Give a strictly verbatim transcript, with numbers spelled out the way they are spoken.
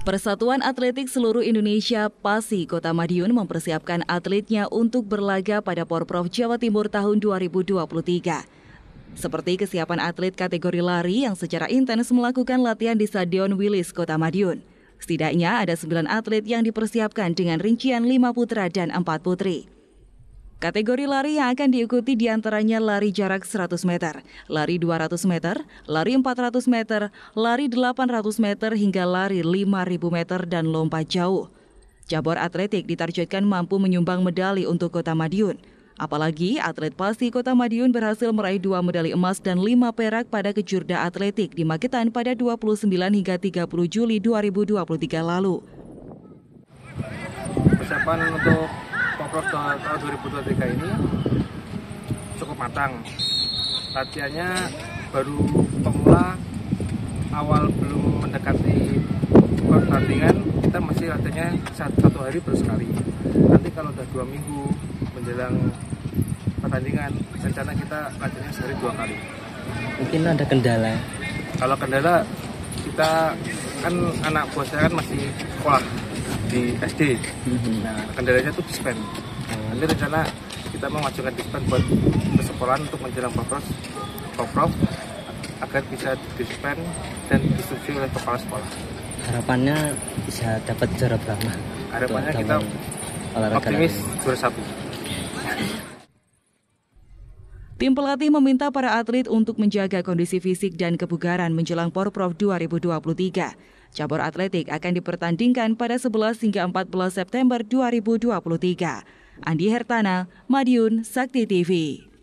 Persatuan Atletik Seluruh Indonesia PASI Kota Madiun mempersiapkan atletnya untuk berlaga pada Porprov Jawa Timur tahun dua ribu dua puluh tiga. Seperti kesiapan atlet kategori lari yang secara intens melakukan latihan di Stadion Wilis Kota Madiun. Setidaknya ada sembilan atlet yang dipersiapkan dengan rincian lima putra dan empat putri. Kategori lari yang akan diikuti diantaranya lari jarak seratus meter, lari dua ratus meter, lari empat ratus meter, lari delapan ratus meter hingga lari lima ribu meter dan lompat jauh. Cabur atletik ditargetkan mampu menyumbang medali untuk Kota Madiun. Apalagi atlet PASI Kota Madiun berhasil meraih dua medali emas dan lima perak pada kejurda atletik di Magetan pada dua puluh sembilan hingga tiga puluh Juli dua ribu dua puluh tiga lalu. Persiapan untuk Porprov tahun dua ribu dua puluh tiga ini cukup matang. Latihannya baru pemula, awal belum mendekati pertandingan, kita masih latihannya satu hari baru sekali. Nanti kalau udah dua minggu menjelang pertandingan, rencana kita latihannya sehari dua kali. Mungkin ada kendala? Kalau kendala, kita kan anak buah saya kan masih sekolah di S D. Nah, kendalanya itu dispen. Nanti rencana kita mau mengajukan dispen buat ke sekolahan untuk menjelang Porprov, Porprov agar bisa dispen dan disetujui oleh kepala sekolah. Harapannya bisa dapat juara berapa? Harapannya kita optimis juara satu. Tim pelatih meminta para atlet untuk menjaga kondisi fisik dan kebugaran menjelang Porprov dua ribu dua puluh tiga. Cabur atletik akan dipertandingkan pada sebelas hingga empat belas September dua ribu dua puluh tiga. Andi Hertana, Madiun, Sakti T V.